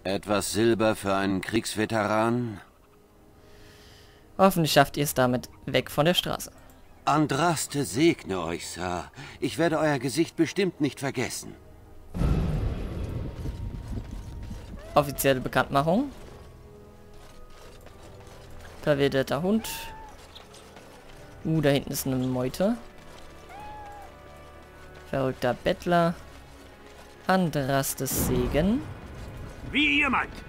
Etwas Silber für einen Kriegsveteran? Hoffentlich schafft ihr es damit weg von der Straße. Andraste segne euch, Sir. Ich werde euer Gesicht bestimmt nicht vergessen. Offizielle Bekanntmachung. Verwilderter Hund. Da hinten ist eine Meute. Verrückter Bettler. Andrastes Segen. Wie ihr meint.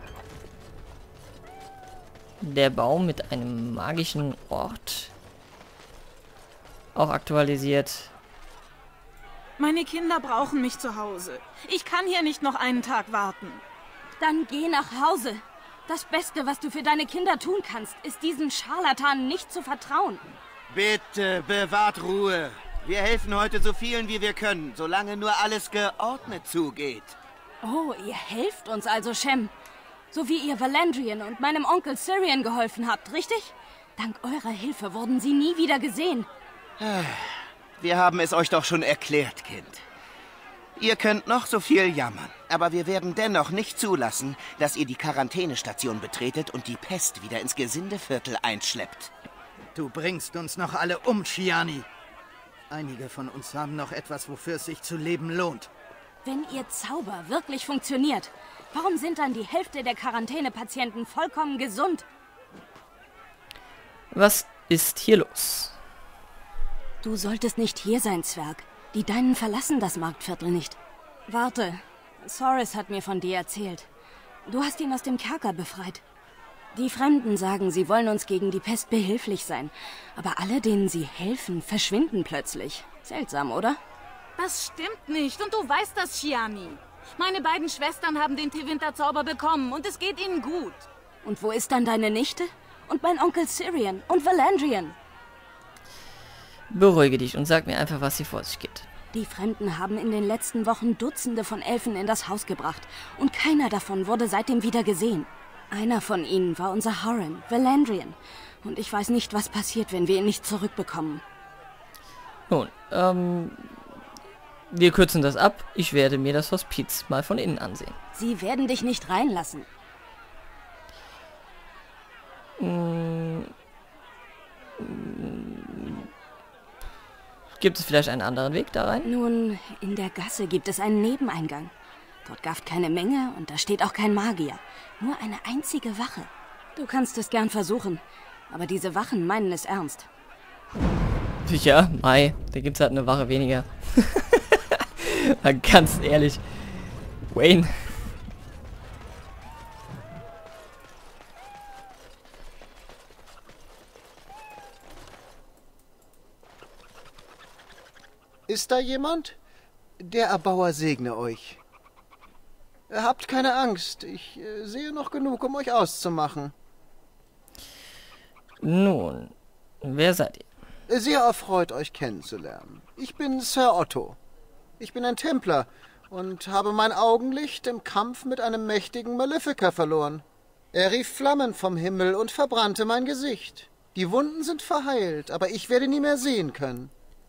Der Baum mit einem magischen Ort. Auch aktualisiert. Meine Kinder brauchen mich zu Hause. Ich kann hier nicht noch einen Tag warten. Dann geh nach Hause. Das Beste, was du für deine Kinder tun kannst, ist diesen Scharlatanen nicht zu vertrauen. Bitte, bewahrt Ruhe. Wir helfen heute so vielen, wie wir können, solange nur alles geordnet zugeht. Oh, ihr helft uns also, Shem. So wie ihr Valandrian und meinem Onkel Syrian geholfen habt, richtig? Dank eurer Hilfe wurden sie nie wieder gesehen. Wir haben es euch doch schon erklärt, Kind. Ihr könnt noch so viel jammern, aber wir werden dennoch nicht zulassen, dass ihr die Quarantänestation betretet und die Pest wieder ins Gesindeviertel einschleppt. Du bringst uns noch alle um, Chiani. Einige von uns haben noch etwas, wofür es sich zu leben lohnt. Wenn ihr Zauber wirklich funktioniert, warum sind dann die Hälfte der Quarantänepatienten vollkommen gesund? Was ist hier los? Du solltest nicht hier sein, Zwerg. Die Deinen verlassen das Marktviertel nicht. Warte, Soris hat mir von dir erzählt. Du hast ihn aus dem Kerker befreit. Die Fremden sagen, sie wollen uns gegen die Pest behilflich sein. Aber alle, denen sie helfen, verschwinden plötzlich. Seltsam, oder? Das stimmt nicht und du weißt das, Chiani. Meine beiden Schwestern haben den Tevinter-Zauber bekommen und es geht ihnen gut. Und wo ist dann deine Nichte? Und mein Onkel Syrian und Valandrian? Beruhige dich und sag mir einfach, was hier vor sich geht. Die Fremden haben in den letzten Wochen Dutzende von Elfen in das Haus gebracht. Und keiner davon wurde seitdem wieder gesehen. Einer von ihnen war unser Horan, Valandrian. Und ich weiß nicht, was passiert, wenn wir ihn nicht zurückbekommen. Nun, wir kürzen das ab. Ich werde mir das Hospiz mal von innen ansehen. Sie werden dich nicht reinlassen. Gibt es vielleicht einen anderen Weg da rein? Nun, in der Gasse gibt es einen Nebeneingang. Dort gafft keine Menge und da steht auch kein Magier. Nur eine einzige Wache. Du kannst es gern versuchen, aber diese Wachen meinen es ernst. Sicher, Mai, da gibt's halt eine Wache weniger. Mal ganz ehrlich. Wayne. Ist da jemand? Der Erbauer segne euch. Habt keine Angst, ich sehe noch genug, um euch auszumachen. Nun, wer seid ihr? Sehr erfreut, euch kennenzulernen. Ich bin Sir Otto. Ich bin ein Templer und habe mein Augenlicht im Kampf mit einem mächtigen Malefiker verloren. Er rief Flammen vom Himmel und verbrannte mein Gesicht. Die Wunden sind verheilt, aber ich werde nie mehr sehen können.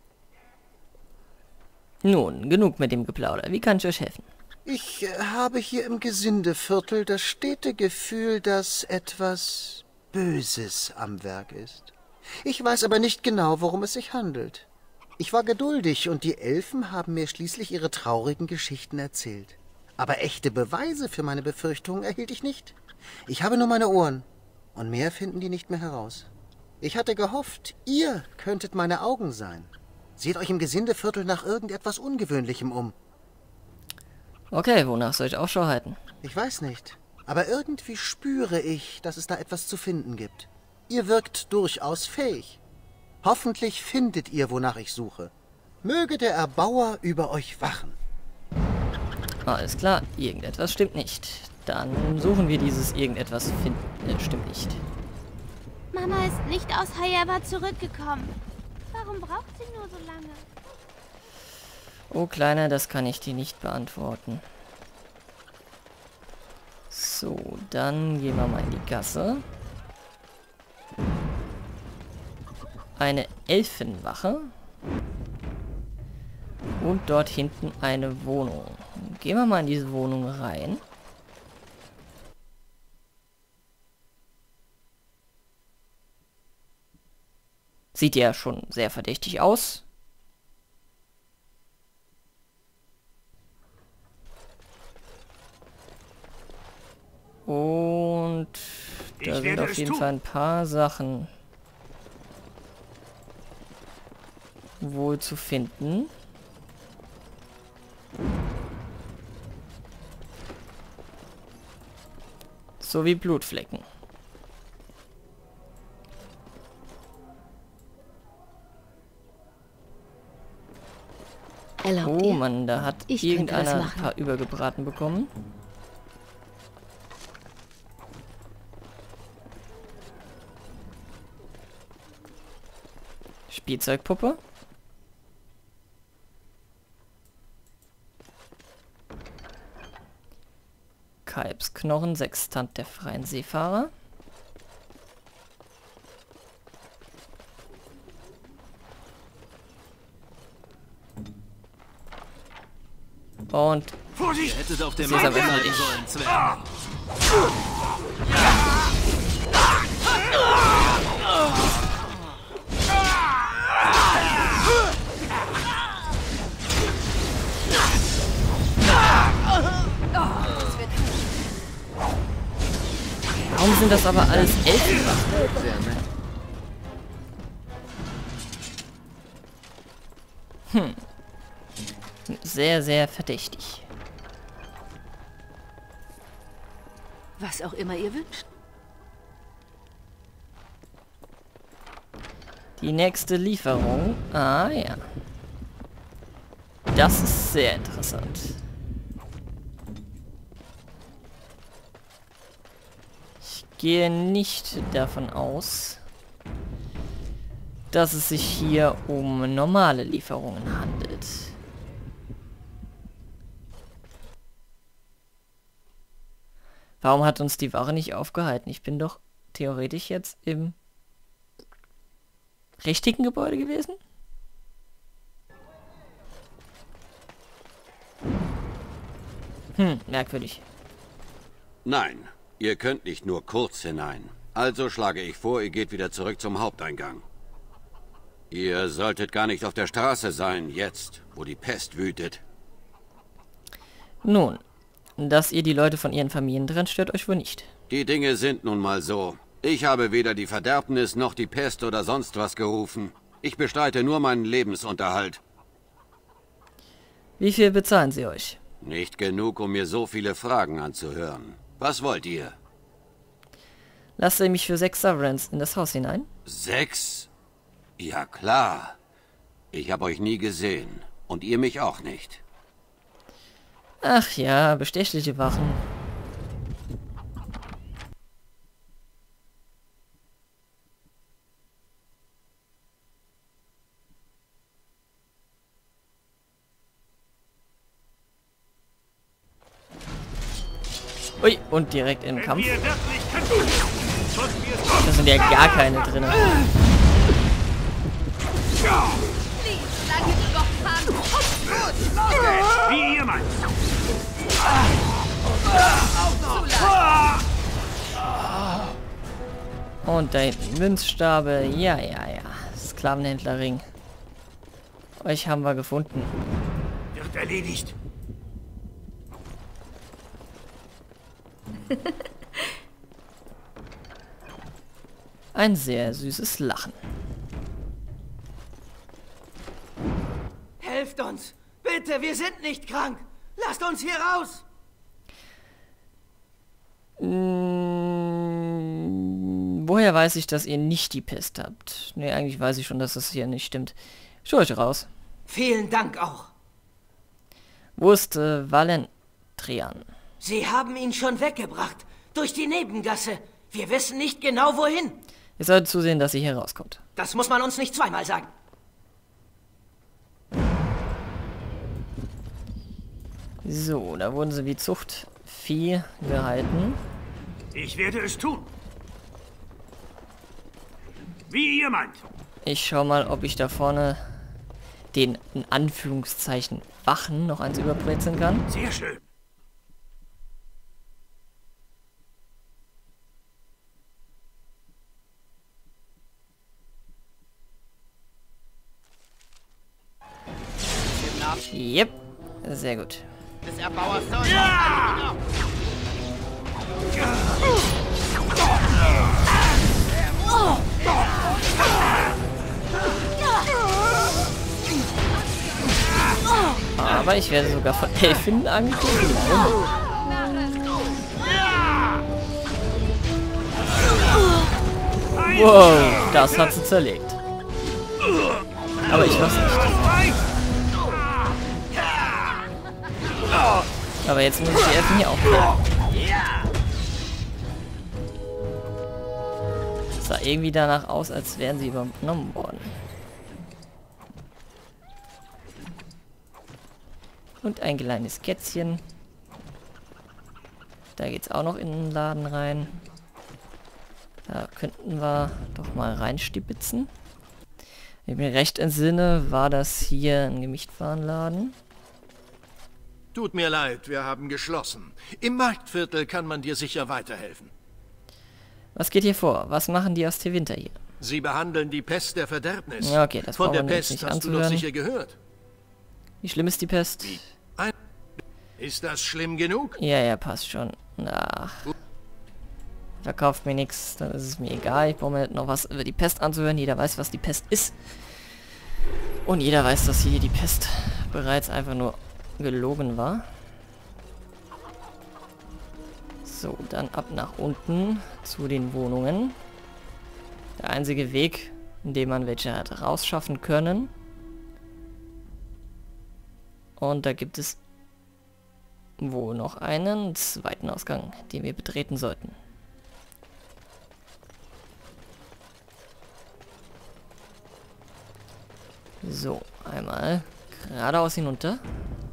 Nun, genug mit dem Geplauder. Wie kann ich euch helfen? Ich habe hier im Gesindeviertel das stete Gefühl, dass etwas Böses am Werk ist. Ich weiß aber nicht genau, worum es sich handelt. Ich war geduldig und die Elfen haben mir schließlich ihre traurigen Geschichten erzählt. Aber echte Beweise für meine Befürchtungen erhielt ich nicht. Ich habe nur meine Ohren und mehr finden die nicht mehr heraus. Ich hatte gehofft, ihr könntet meine Augen sein. Seht euch im Gesindeviertel nach irgendetwas Ungewöhnlichem um. Okay, wonach soll ich Ausschau halten? Ich weiß nicht, aber irgendwie spüre ich, dass es da etwas zu finden gibt. Ihr wirkt durchaus fähig. Hoffentlich findet ihr, wonach ich suche. Möge der Erbauer über euch wachen. Alles klar, irgendetwas stimmt nicht. Dann suchen wir dieses irgendetwas finden. Stimmt nicht. Mama ist nicht aus Hayaba zurückgekommen. Warum braucht sie nur so lange? Oh, Kleiner, das kann ich dir nicht beantworten. So, dann gehen wir mal in die Gasse. Eine Elfenwache. Und dort hinten eine Wohnung. Gehen wir mal in diese Wohnung rein. Sieht ja schon sehr verdächtig aus. Und da sind auf jeden Fall ein paar Sachen wohl zu finden. Sowie Blutflecken. Erlaubt Oh ihr? Mann, da hat Ich könnte das irgendeiner ein machen. paar übergebraten bekommen. Spielzeugpuppe. Kalbsknochen, Sextant der freien Seefahrer. Und Vorsicht! Ihr hättet auf dem Sie ist Markt aber bleiben fertig. sollen, Zwerg. warum sind das aber alles Elfen? Sehr nett. Sehr, sehr verdächtig. Was auch immer ihr wünscht. Die nächste Lieferung. Ah ja. Das ist sehr interessant. Ich gehe nicht davon aus, dass es sich hier um normale Lieferungen handelt. Warum hat uns die Wache nicht aufgehalten? Ich bin doch theoretisch jetzt im richtigen Gebäude gewesen? Merkwürdig. Nein, ihr könnt nicht nur kurz hinein. Also schlage ich vor, ihr geht wieder zurück zum Haupteingang. Ihr solltet gar nicht auf der Straße sein, jetzt, wo die Pest wütet. Nun, dass ihr die Leute von ihren Familien trennt, stört euch wohl nicht. Die Dinge sind nun mal so. Ich habe weder die Verderbnis noch die Pest oder sonst was gerufen. Ich bestreite nur meinen Lebensunterhalt. Wie viel bezahlen sie euch? Nicht genug, um mir so viele Fragen anzuhören. Was wollt ihr? Lasst ihr mich für 6 Sovereigns in das Haus hinein? 6? Ja klar. Ich habe euch nie gesehen. Und ihr mich auch nicht. Ach ja, bestechliche Wachen. Ui, und direkt im Wenn Kampf. wir wirklich kämpfen, sollten wir es Da sind ja gar keine drin. wie ihr meint. Und da hinten Münzstabe. Ja, ja, ja. Sklavenhändlerring. Euch haben wir gefunden. Wird erledigt. Ein sehr süßes Lachen. Helft uns! Bitte, wir sind nicht krank! Lasst uns hier raus! Woher weiß ich, dass ihr nicht die Pest habt? Ne, eigentlich weiß ich schon, dass das hier nicht stimmt. Schau euch raus. Vielen Dank auch. Wo ist Valentrian? Sie haben ihn schon weggebracht. Durch die Nebengasse. Wir wissen nicht genau wohin. Ihr solltet zusehen, dass ihr hier rauskommt. Das muss man uns nicht zweimal sagen. So, da wurden sie wie Zuchtvieh gehalten. Ich werde es tun. Wie ihr meint. Ich schau mal, ob ich da vorne den, in Anführungszeichen, Wachen noch eins überbrezeln kann. Sehr schön. Yep. Sehr gut. Des Erbauers Sohn. Ja! Aber ich werde sogar von Elfen angegriffen. Wow, das hat sie zerlegt. Aber ich mach's nicht. Aber jetzt muss ich die Elfen hier auch killen. Sah irgendwie danach aus, als wären sie übernommen worden. Und ein kleines Kätzchen. Da geht's auch noch in den Laden rein. Da könnten wir doch mal reinstibitzen. Wenn ich mir recht entsinne, war das hier ein Gemischtwarenladen. Tut mir leid, wir haben geschlossen. Im Marktviertel kann man dir sicher weiterhelfen. Was geht hier vor? Was machen die aus Tevinter hier? Sie behandeln die Pest der Verderbnis. Ja, okay, das von der brauchen wir jetzt Pest nicht hast du doch anzuhören. sicher gehört. Wie schlimm ist die Pest? Ist das schlimm genug? Ja, passt schon. Ach. Verkauft mir nichts, dann ist es mir egal. Ich brauche mir noch was über die Pest anzuhören. Jeder weiß, was die Pest ist. Und jeder weiß, dass hier die Pest bereits einfach nur gelogen war. So, dann ab nach unten zu den Wohnungen. Der einzige Weg, in dem man welche hat rausschaffen können. Und da gibt es wohl noch einen zweiten Ausgang, den wir betreten sollten. So, einmal geradeaus hinunter.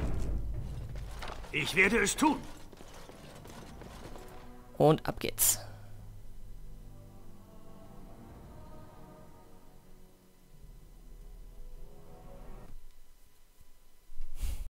Ich werde es tun. Und ab geht's.